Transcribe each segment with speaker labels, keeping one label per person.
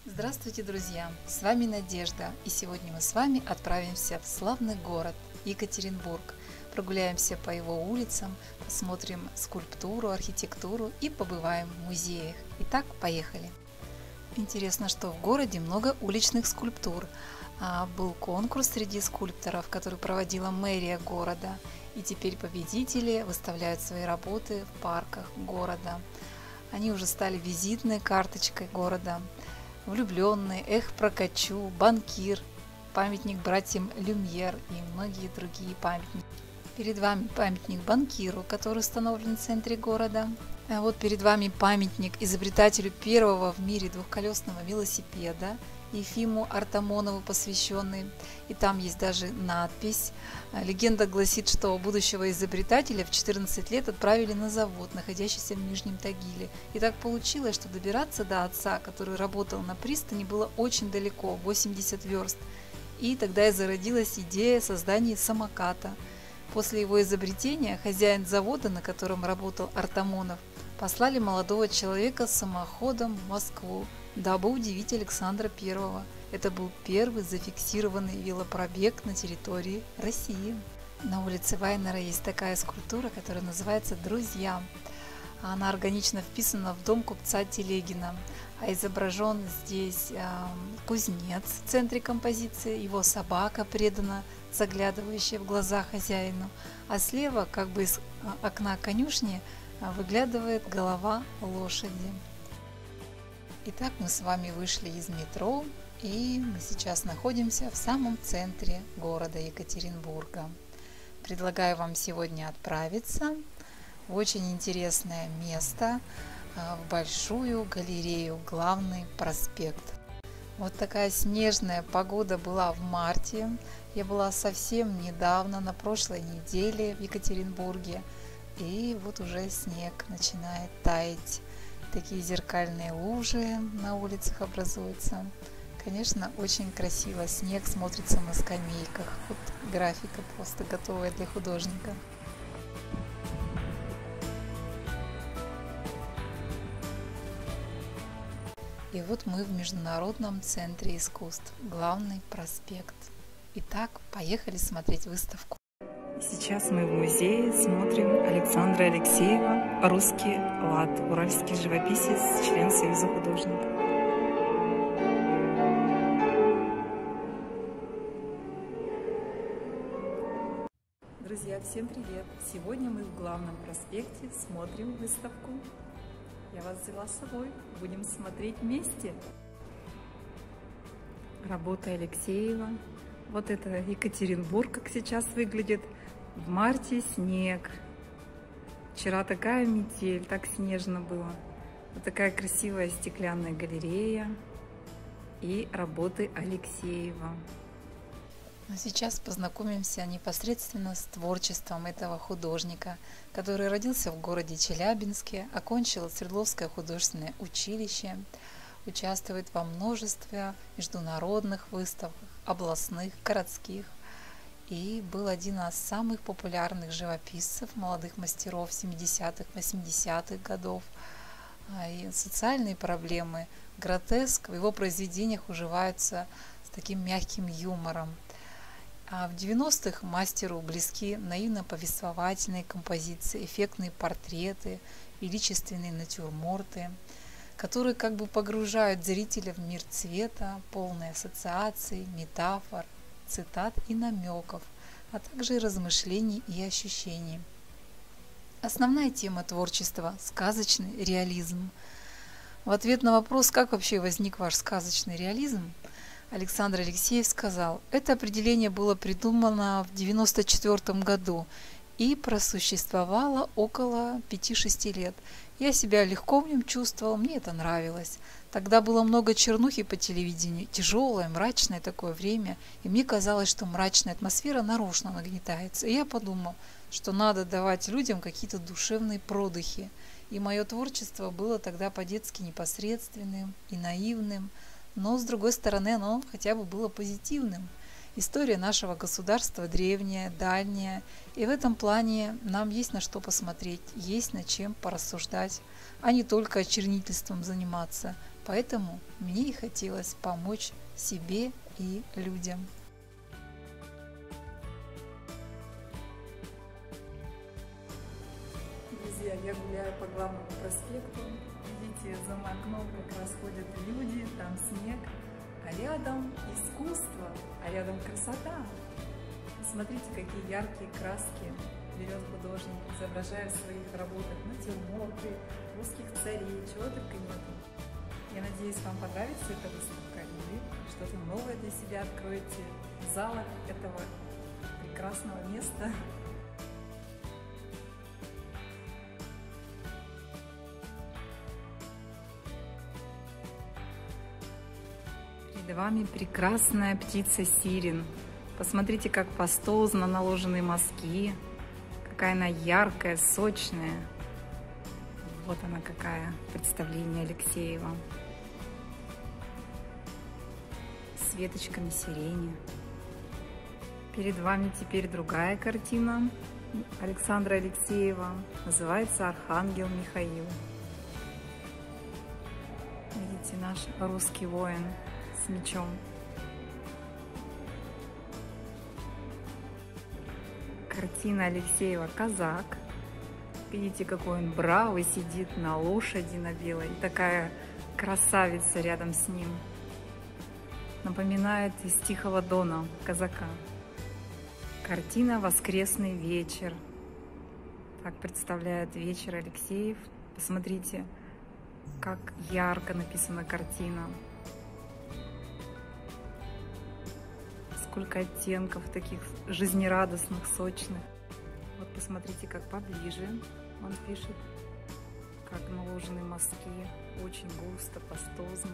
Speaker 1: Здравствуйте, друзья! С вами Надежда, и сегодня мы с вами отправимся в славный город Екатеринбург. Прогуляемся по его улицам, посмотрим скульптуру, архитектуру и побываем в музеях. Итак, поехали! Интересно, что в городе много уличных скульптур. Был конкурс среди скульпторов, который проводила мэрия города, и теперь победители выставляют свои работы в парках города. Они уже стали визитной карточкой города. Влюбленный, Эх, прокачу, Банкир, памятник братьям Люмьер и многие другие памятники. Перед вами памятник банкиру, который установлен в центре города. А вот перед вами памятник изобретателю первого в мире двухколесного велосипеда Ефиму Артамонову посвященный. И там есть даже надпись. Легенда гласит, что будущего изобретателя в 14 лет отправили на завод, находящийся в Нижнем Тагиле. И так получилось, что добираться до отца, который работал на пристани, было очень далеко, 80 верст. И тогда и зародилась идея создания самоката. После его изобретения хозяин завода, на котором работал Артамонов, послали молодого человека с самоходом в Москву, дабы удивить Александра I. Это был первый зафиксированный велопробег на территории России. На улице Вайнера есть такая скульптура, которая называется «Друзья». Она органично вписана в дом купца Телегина, а изображен здесь кузнец в центре композиции, его собака преданно заглядывающая в глаза хозяину, а слева, как бы из окна конюшни, выглядывает голова лошади. Итак, мы с вами вышли из метро, и мы сейчас находимся в самом центре города Екатеринбурга. Предлагаю вам сегодня отправиться в очень интересное место, в большую галерею «Главный проспект». Вот такая снежная погода была в марте. Я была совсем недавно, на прошлой неделе в Екатеринбурге. И вот уже снег начинает таять. Такие зеркальные лужи на улицах образуются. Конечно, очень красиво. Снег смотрится на скамейках. Вот графика просто готовая для художника. И вот мы в Международном центре искусств. Главный проспект. Итак, поехали смотреть выставку. Сейчас мы в музее смотрим Александра Алексеева «Русский лад», уральский живописец, член Союза художников. Друзья, всем привет! Сегодня мы в Главном проспекте смотрим выставку. Я вас взяла с собой, будем смотреть вместе. Работа Алексеева. Вот это Екатеринбург, как сейчас выглядит. В марте снег. Вчера такая метель, так снежно было. Вот такая красивая стеклянная галерея и работы Алексеева. А сейчас познакомимся непосредственно с творчеством этого художника, который родился в городе Челябинске, окончил Свердловское художественное училище, участвует во множестве международных выставок, областных, городских, и был один из самых популярных живописцев, молодых мастеров 70-х, 80-х годов. И социальные проблемы, гротеск в его произведениях уживаются с таким мягким юмором. А в 90-х мастеру близки наивно-повествовательные композиции, эффектные портреты, величественные натюрморты, которые как бы погружают зрителя в мир цвета, полный ассоциаций, метафор, цитат и намеков, а также размышлений и ощущений. Основная тема творчества – сказочный реализм. В ответ на вопрос, как вообще возник ваш сказочный реализм, Александр Алексеев сказал: это определение было придумано в 1994 году и просуществовало около 5-6 лет. Я себя легко в нем чувствовал, мне это нравилось. Тогда было много чернухи по телевидению, тяжелое, мрачное такое время, и мне казалось, что мрачная атмосфера нарочно нагнетается. И я подумал, что надо давать людям какие-то душевные продыхи. И мое творчество было тогда по-детски непосредственным и наивным, но с другой стороны оно хотя бы было позитивным. История нашего государства древняя, дальняя, и в этом плане нам есть на что посмотреть, есть над чем порассуждать, а не только очернительством заниматься. Поэтому мне и хотелось помочь себе и людям. Друзья, я гуляю по главному проспекту. Видите, за моим окном как раз ходят люди, там снег, а рядом искусство, а рядом красота. Смотрите, какие яркие краски берет художник, изображая в своих работах натюрморты, русских царей, чего только нету. Я надеюсь, вам понравится эта выставка, и вы что-то новое для себя откроете в залах этого прекрасного места. Перед вами прекрасная птица сирен. Посмотрите, как пастозно наложены мазки, какая она яркая, сочная. Вот она какая, представление Алексеева. С веточками сирени. Перед вами теперь другая картина Александра Алексеева. Называется «Архангел Михаил». Видите, наш русский воин с мечом. Картина Алексеева «Казак». Видите, какой он бравый, сидит на лошади на белой. И такая красавица рядом с ним. Напоминает из Тихого Дона казака. Картина «Воскресный вечер». Так представляет вечер Алексеев. Посмотрите, как ярко написана картина. Сколько оттенков таких жизнерадостных, сочных. Вот посмотрите, как поближе он пишет, как наложены мазки, очень густо, пастозно.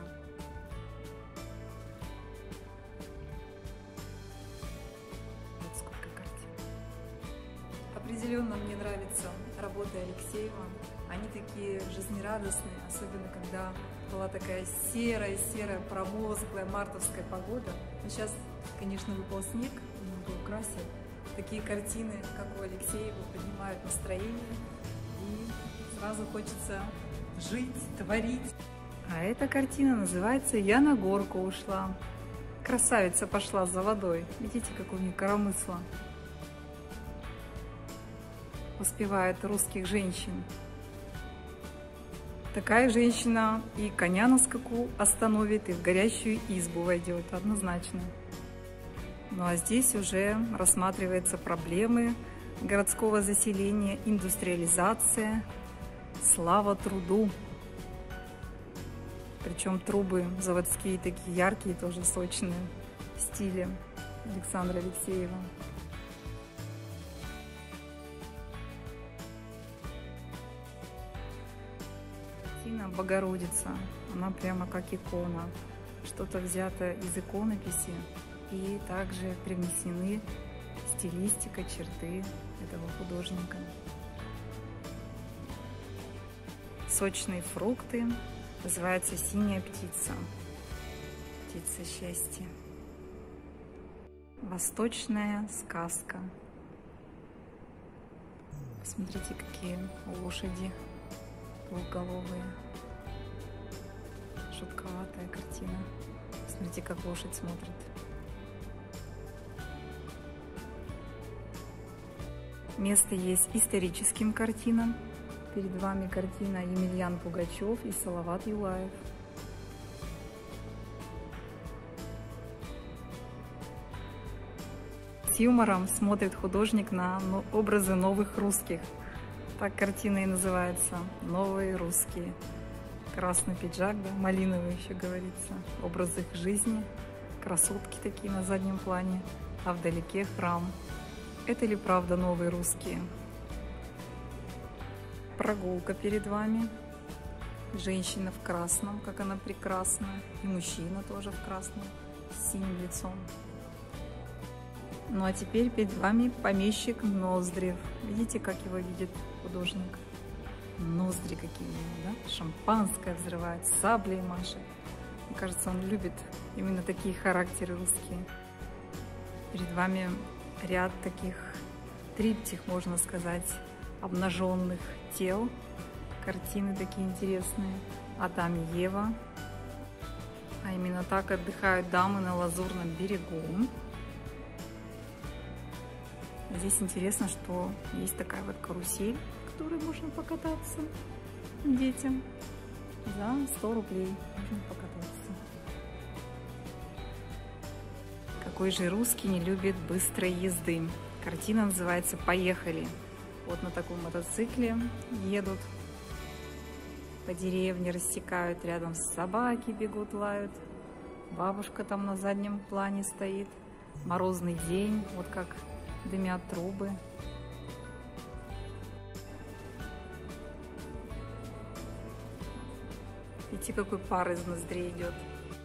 Speaker 1: Вот сколько картин. Определенно мне нравится работа Алексеева. Они такие жизнерадостные, особенно когда была такая серая, промозглая мартовская погода. Но сейчас, конечно, выпал снег, немного украсил. Такие картины, как у Алексеева, поднимают настроение, и сразу хочется жить, творить. А эта картина называется «Я на горку ушла». Красавица пошла за водой. Видите, какой у нее коромысло. Успевает русских женщин. Такая женщина и коня на скаку остановит, и в горящую избу войдет, однозначно. Ну а здесь уже рассматриваются проблемы городского заселения, индустриализация, слава труду. Причем трубы заводские такие яркие, тоже сочные, в стиле Александра Алексеева. Картина «Богородица», она прямо как икона, что-то взято из иконописи. И также привнесены стилистика, черты этого художника. Сочные фрукты. Называется «Синяя птица». Птица счастья. Восточная сказка. Посмотрите, какие лошади двухголовые. Жутковатая картина. Смотрите, как лошадь смотрит. Место есть историческим картинам. Перед вами картина Емельян Пугачев и Салават Юлаев. С юмором смотрит художник на образы новых русских. Так картина и называется «Новые русские». Красный пиджак, да, малиновый еще говорится. Образ их жизни. Красотки такие на заднем плане. А вдалеке храм. Это ли правда новые русские? Прогулка перед вами. Женщина в красном, как она прекрасна. И мужчина тоже в красном, с синим лицом. Ну а теперь перед вами помещик Ноздрев. Видите, как его видит художник? Ноздри какие у него, да? Шампанское взрывает, саблей машет. Мне кажется, он любит именно такие характеры русские. Перед вами ряд таких триптих, можно сказать, обнаженных тел. Картины такие интересные. Адам и Ева.
Speaker 2: А именно так отдыхают дамы на Лазурном берегу. Здесь интересно, что есть такая вот карусель, в которой можно покататься детям. За 100 рублей можно покататься. Какой же русский не любит быстрой езды? Картина называется «Поехали». Вот на таком мотоцикле едут по деревне, рассекают, рядом собаки бегут, лают. Бабушка там на заднем плане стоит. Морозный день, вот как дымят трубы. Видите, какой пар из ноздрей идет.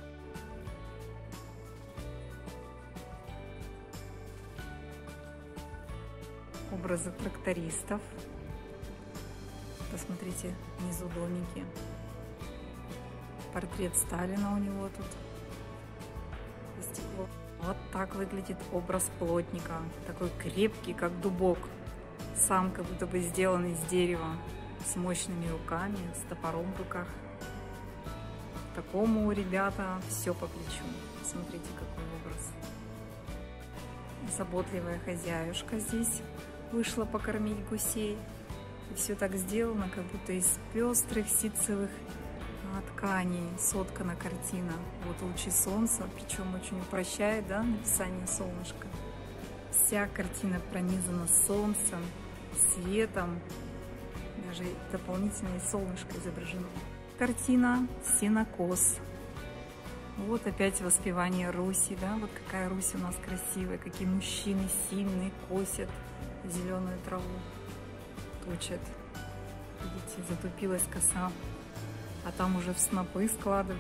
Speaker 2: Образы трактористов. Посмотрите, внизу домики. Портрет Сталина у него тут. Стекло. Вот так выглядит образ плотника. Такой крепкий, как дубок. Сам как будто бы сделан из дерева. С мощными руками, с топором в руках. Такому, ребята, все по плечу. Смотрите, какой образ. Заботливая хозяюшка здесь вышла покормить гусей. И все так сделано, как будто из пестрых ситцевых тканей соткана картина. Вот лучи солнца, причем очень упрощает, да, написание солнышка. Вся картина пронизана солнцем, светом, даже дополнительное солнышко изображено. Картина «Сенокос». Вот опять воспевание Руси, да, вот какая Русь у нас красивая, какие мужчины сильные косят зеленую траву, точат. Видите, затупилась коса, а там уже в снопы складывают.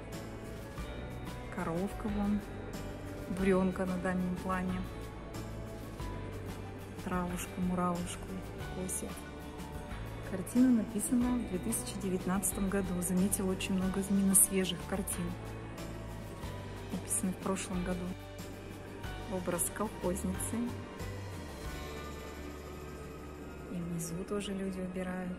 Speaker 2: Коровка вон, буренка на дальнем плане, травушку, муравушку косят. Картина написана в 2019 году. Заметила очень много именно свежих картин, написанных в прошлом году. Образ колхозницы. И внизу тоже люди убирают.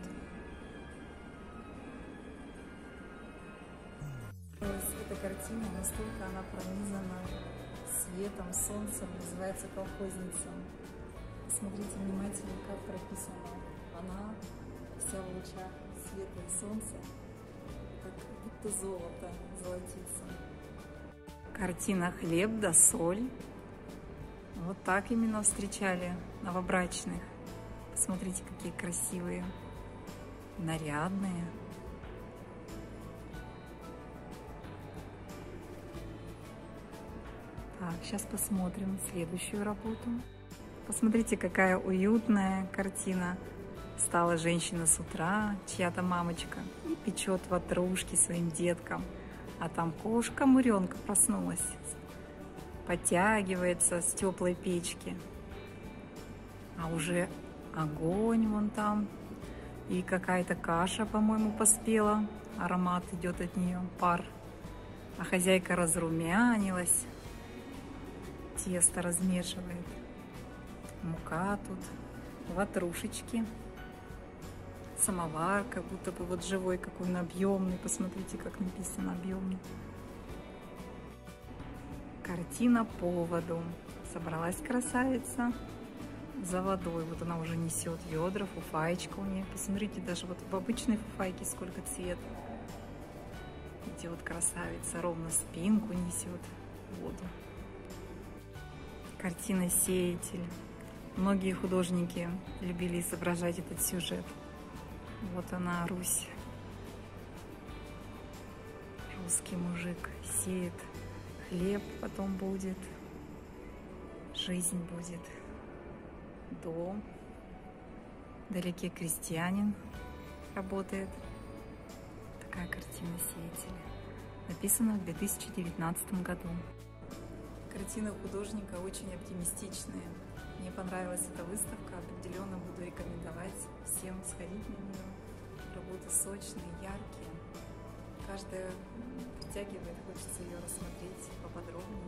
Speaker 2: Эта картина, настолько она пронизана светом, солнцем, называется «Колхозница». Смотрите внимательно, как прописано. Она вся в лучах света и солнца, как будто золото золотится. Картина «Хлеб да соль». Вот так именно встречали новобрачных. Посмотрите, какие красивые, нарядные. Так, сейчас посмотрим следующую работу. Посмотрите, какая уютная картина. Встала женщина с утра, чья-то мамочка, и печет ватрушки своим деткам. А там кошка-муренка проснулась, подтягивается с теплой печки. А уже огонь вон там. И какая-то каша, по-моему, поспела. Аромат идет от нее, пар. А хозяйка разрумянилась. Тесто размешивает. Мука тут, ватрушечки. Самовар, как будто бы вот живой, какой он объемный. Посмотрите, как написано объемный. Картина по воду. Собралась красавица за водой. Вот она уже несет ведра, фуфаечка у нее. Посмотрите, даже вот в обычной фуфайке сколько цвета. Видите, вот красавица ровно спинку несет воду. Картина «Сеятель». Многие художники любили изображать этот сюжет. Вот она, Русь. Русский мужик сеет хлеб, потом будет, жизнь будет, дом. Вдалеке крестьянин работает. Такая картина «Сеятеля». Написана в 2019 году. Картина художника очень оптимистичная. Мне понравилась эта выставка, определенно буду рекомендовать всем сходить на нее. Работы сочные, яркие. Каждая притягивает, хочется ее рассмотреть поподробнее.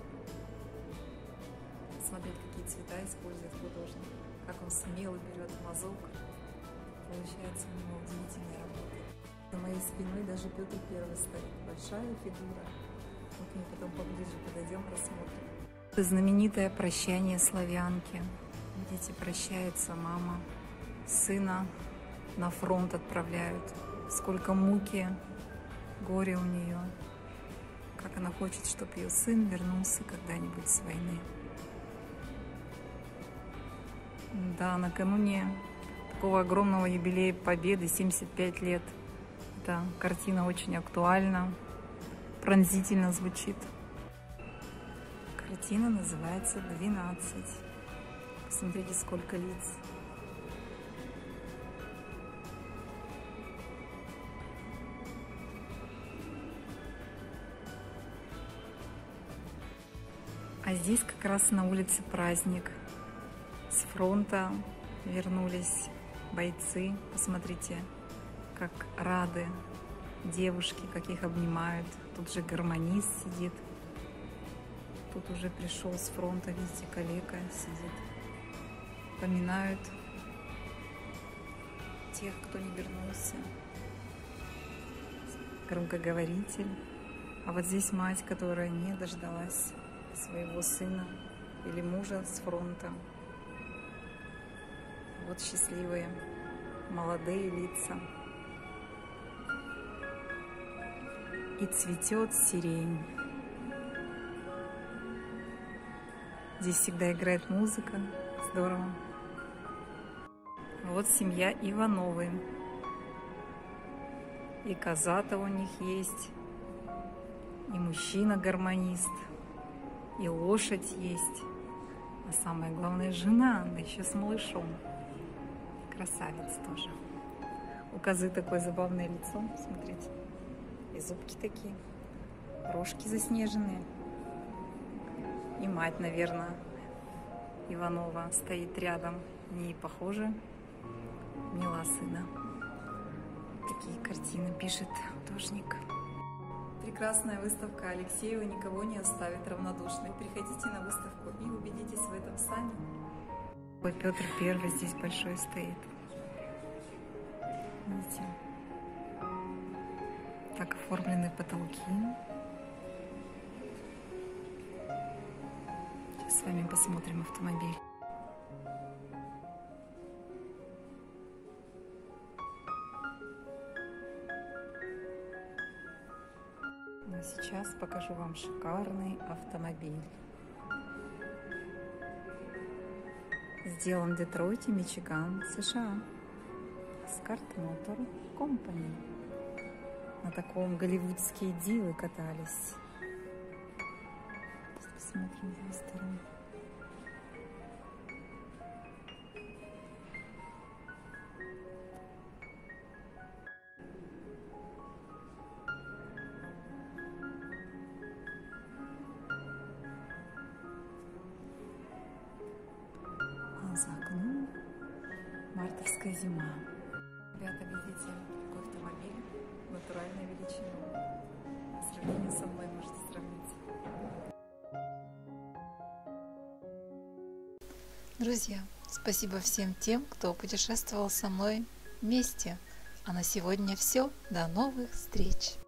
Speaker 2: Посмотреть, какие цвета использует художник, как он смело берет мазок. Получается у него удивительная работа. За моей спиной даже Петр Первый стоит. Большая фигура. Вот мы потом поближе подойдем, рассмотрим. Это знаменитое прощание славянки. Видите, прощается мама, сына на фронт отправляют. Сколько муки, горя у нее. Как она хочет, чтобы ее сын вернулся когда-нибудь с войны. Да, накануне такого огромного юбилея Победы, 75 лет. Эта картина очень актуальна, пронзительно звучит. Картина называется «12». Посмотрите, сколько лиц. А здесь как раз на улице праздник. С фронта вернулись бойцы. Посмотрите, как рады девушки, как их обнимают. Тут же гармонист сидит. Тут уже пришел с фронта, видите, калека сидит. Поминают тех, кто не вернулся. Громкоговоритель. А вот здесь мать, которая не дождалась своего сына или мужа с фронта. Вот счастливые молодые лица. И цветет сирень. Здесь всегда играет музыка. Здорово. Вот семья Ивановы. И коза-то у них есть. И мужчина-гармонист. И лошадь есть. А самое главное, жена, да еще с малышом. Красавец тоже. У козы такое забавное лицо, смотрите. И зубки такие, рожки заснеженные. И мать, наверное, Иванова стоит рядом. Не похоже, обняла сына. Такие картины пишет художник. Прекрасная выставка Алексеева никого не оставит равнодушным. Приходите на выставку и убедитесь в этом сами. Петр Первый здесь большой стоит. Видите? Так оформлены потолки. Сейчас с вами посмотрим автомобиль. А сейчас покажу вам шикарный автомобиль. Сделан в Детройте, Мичиган, США. Scott Motor Company. На таком голливудские дивы катались. Сейчас посмотрим с этой стороны. А за окном мартовская зима. Ребята, видите, какой автомобиль, натуральной величины. По сравнению со мной можете сравнить.
Speaker 1: Друзья, спасибо всем тем, кто путешествовал со мной вместе. А на сегодня все. До новых встреч!